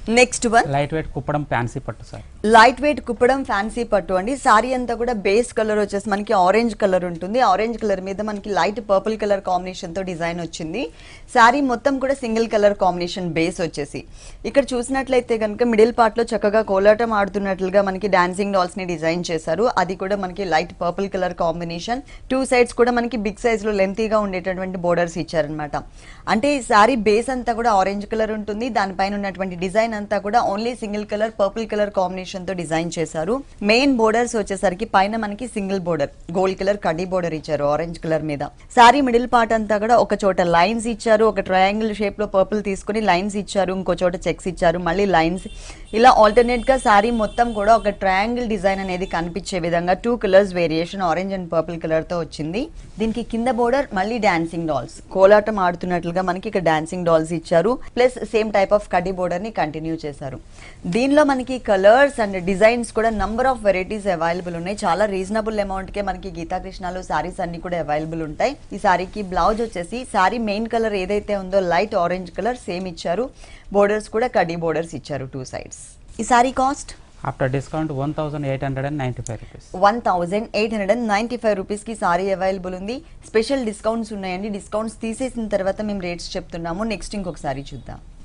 Next one light weight Kuppadam fancy పట్టు sari. Light weight Kuppadam fancy పట్టు అండి. సారీ అంతా కూడా బేస్ కలర్ వచ్చేసి మనకి ఆరెంజ్ కలర్ ఉంటుంది. ఆరెంజ్ కలర్ మీద మనకి లైట్ పర్పుల్ కలర్ కాంబినేషన్ తో డిజైన్ వచ్చింది. సారీ మొత్తం కూడా సింగిల్ కలర్ కాంబినేషన్ బేస్ వచ్చేసి ఇక్కడ చూసినట్లయితే కనుక మిడిల్ పార్ట్ లో చక్కగా కోలాటం ఆడుతున్నట్లుగా మనకి డాన్సింగ్ డాల్స్ ని డిజైన్ చేశారు. అది కూడా మనకి light purple colour combination. Two sides కూడా మనకి బిగ్ సైజ్ లో లెంతీగా ఉండేటటువంటి బోర్డర్స్ ఇచ్చారనమాట. అంటే ఈ సారీ బేస్ అంతా కూడా ఆరెంజ్ కలర్ ఉంటుంది. దానిపైన ఉన్నటువంటి డిజైన్ అంతా కూడా only single colour purple colour combination తో డిజైన్ చేశారు. మెయిన్ బోర్డర్స్ వచ్చేసరికి పైన మనకి సింగిల్ బోర్డర్ గోల్డ్ కలర్ కడ్డీ బోర్డర్ ఇచ్చారు ఆరెంజ్ కలర్ మీద. సారీ మిడిల్ పార్ట్ అంతా కూడా ఒక చోట లైన్స్ ఇచ్చారు, ఒక ట్రయాంగిల్ షేప్ లో పర్పుల్ తీసుకుని లైన్స్ ఇచ్చారు, ఇంకో చోట చెక్స్ ఇచ్చారు, మళ్ళీ లైన్స్, ఇలా ఆల్టర్నేట్ గా సారీ మొత్తం కూడా ఒక ట్రయాంగిల్ డిజైన్ అనేది కనిపించే విధంగా 2 colours variation orange and purple colour తో వచ్చింది. దీనికి కింద బోర్డర్ మళ్ళీ డాన్సింగ్ డాల్స్ కోలాటం ఆడుతున్నట్లుగా మనకి ఇక్కడ డాన్సింగ్ డాల్స్ ఇచ్చారు. ప్లస్ సేమ్ టైప్ ఆఫ్ కడ్డీ బోర్డర్ ని కంటిన్యూ చేశారు. దీనిలో మనకి కలర్స్ అండ్ డిజైన్స్ కూడా నంబర్ ఆఫ్ వెరైటీస్ అవైలబుల్ ఉన్నాయి. చాలా రీజనబుల్ అమౌంట్ కే మనకి గీతా కృష్ణలో సారీస్ అన్ని కూడా అవైలబుల్ ఉంటాయి. ఈ సారీకి బ్లౌజ్ వచ్చేసి సారీ మెయిన్ కలర్ ఏదైతే ఉందో లైట్ ఆరెంజ్ కలర్ సేమ్ ఇచ్చారు. బోర్డర్స్ కూడా కడ్డీ బోర్డర్స్ ఇచ్చారు 2 సైడ్స్. ఈ sari cost after discount 1895 rupees. 1895 rupees కి సారీ అవైలబుల్ ఉంది. స్పెషల్ డిస్కౌంట్స్ ఉన్నాయండి. డిస్కౌంట్స్ తీసేసిన తర్వాత మేము రేట్స్ చెప్తున్నాము. నెక్స్ట్ ఇంకొక సారీ చూద్దాం.